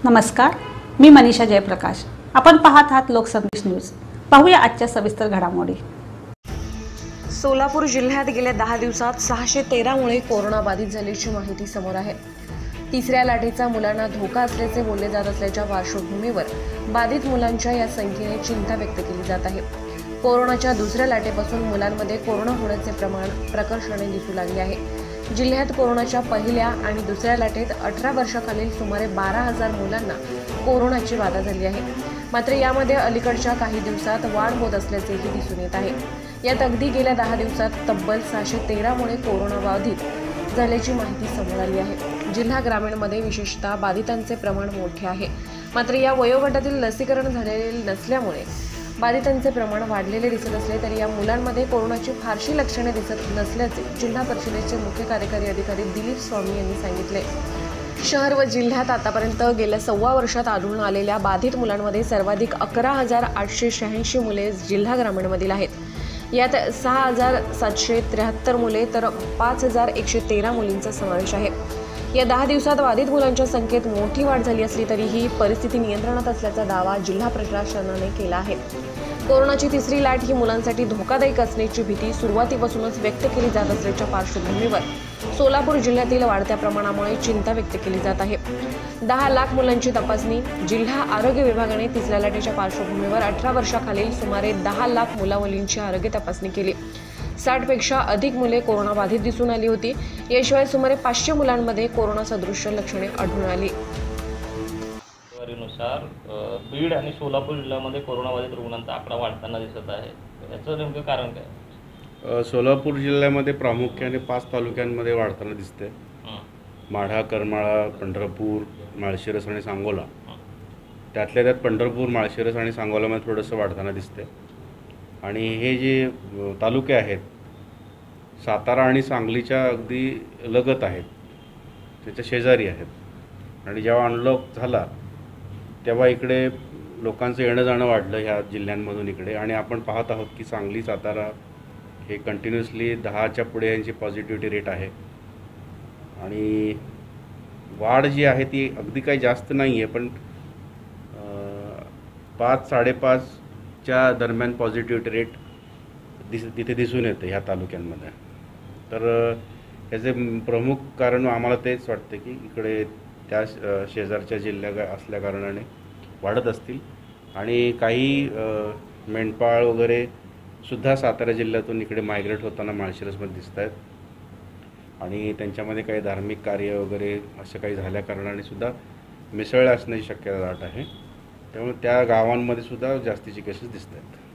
नमस्कार, मी मनीषा जयप्रकाश। आपण पाहत आहात लोकसंदेश न्यूज। पाहूया आजच्या सविस्तर घडामोडी। सोलापूर जिल्ह्यात गेल्या 10 दिवसात 613 मुले कोरोना बाधित झाल्याची माहिती समोर आहे। तिसऱ्या लाटेचा मुलांना धोका असल्याचे बोलले जात असल्याच्या पार्श्वभूमीवर बाधित मुलांच्या या संख्येने चिंता व्यक्त केली जात आहे। कोरोनाच्या दुसऱ्या लाटेपासून मुलांमध्ये कोरोना होण्याचे प्रमाण प्रकर्षाने दिसू लागले आहे। जिल्ह्यात कोरोनाच्या पहिल्या आणि दुसऱ्या लाटेत 18 वर्षाखालील सुमारे 12,000 मुलांना कोरोनाची बाधा झाली आहे। मात्र यामध्ये अलीकडच्या काही दिवसात वाढ होत असल्याचेही दिसून येत आहे। यात अगदी गेल्या 10 दिवसात तब्बल 613 मुले कोरोना बाधित झाल्याची माहिती समोर आली आहे। जिल्हा ग्रामीणमध्ये विशेषतः बाधितांचे प्रमाण मोठे आहे। मात्र या वयोगटातील लसीकरण झालेले नसल्यामुळे बाधितांचे प्रमाण वाढलेले दिसत असले तरी या मुलांमध्ये कोरोनाची फारशी लक्षणे दिसत नसल्याचे जिल्हा परिषदेचे मुख्य कार्यकारी अधिकारी दिलीप स्वामी यांनी सांगितले। शहर व जिल्ह्यात आतापर्यंत गेल्या 1.25 वर्षात आढळून आलेल्या बाधित मुलांमध्ये सर्वाधिक 11,886 मुले जिल्हा ग्रामीणमधील आहेत। यात 6,773 मुले तर 5,113 मुलींचा समावेश आहे। या 10 दिवसात बाधित मुलांच्या संख्येत मोठी वाढ झाली असली तरीही परिस्थिती नियंत्रणात असल्याचा दावा जिल्हा प्रशासनाने केला आहे। कोरोनाची तिसरी लाट ही मुलांसाठी धोकादायक असण्याची भीती सुरुवातीपासूनच व्यक्त केली जात असल्याच्या पार्श्वभूमीवर सोलापूर जिल्ह्यातील वाढत्या प्रमाणामुळे चिंता व्यक्त केली जात आहे। 10 लाख मुलांची तपासणी। जिल्हा आरोग्य विभागाने तिसऱ्या लाटेच्या पार्श्वभूमीवर 18 वर्षाखालील सुमारे 10 लाख मुलामुलींची आरोग्य तपासणी केली। 60 पेक्षा अधिक मुले कोरोना बाधित दिसून आली होती। याशिवाय सुमारे 500 मुलांमध्ये कोरोना सदृश लक्षणे आढळून आली। नुसार बीड आणि सोलापूर जिल्ह्यामध्ये कोरोना बाधित रुग्णांचा आकडा वाढताना दिसत आहे। याचं नेमकं कारण काय? सोलापूर जिल्ह्यामध्ये प्रामुख्याने 5 तालुक्यांमध्ये वाढताना दिसते। माढा, करमाळा, पंढरपूर, माळशिरस आणि सांगोला। त्यातल्या त्यात पंढरपूर, माळशिरस आणि सांगोलामध्ये थोडंसं वाढताना दिसते। आणि हे जे तालुके आहेत सातारा आणि सांगलीच्या अगदी लगत आहेत, त्याच्या शेजारी आहेत। आणि जेव्हा अनलॉक झाला तेव्हा इकडे लोकांचं येणं जाणं वाढलं ह्या जिल्ह्यांमधून इकडे। आणि आपण पाहत आहोत की सांगली, सातारा हे कंटिन्युअसली 10च्या पुढे यांची पॉझिटिव्हिटी रेट आहे। आणि वाढ जी आहे ती अगदी काही जास्त नाही आहे, पण 5-5.5च्या दरम्यान पॉझिटिव्हिटी रेट तिथे दिसून येते ह्या तालुक्यांमध्ये। तर याचे प्रमुख कारण आम्हाला तेच वाटते की इकडे त्या शेजारच्या जिल्ह्या असल्या कारणाने वाढत असतील। आणि काही मेंढपाळ वगैरे सुद्धा सातारा जिल्ह्यातून इकडे मायग्रेट होताना माळशिरसमध्ये दिसत आहेत। आणि त्यांच्यामध्ये काही धार्मिक कार्य वगैरे असं काही झाल्या कारणाने सुद्धा मिसळल्या असण्याची शक्यता दाट आहे। त्यामुळे त्या गावांमध्ये सुद्धा जास्तीची केसेस दिसत आहेत।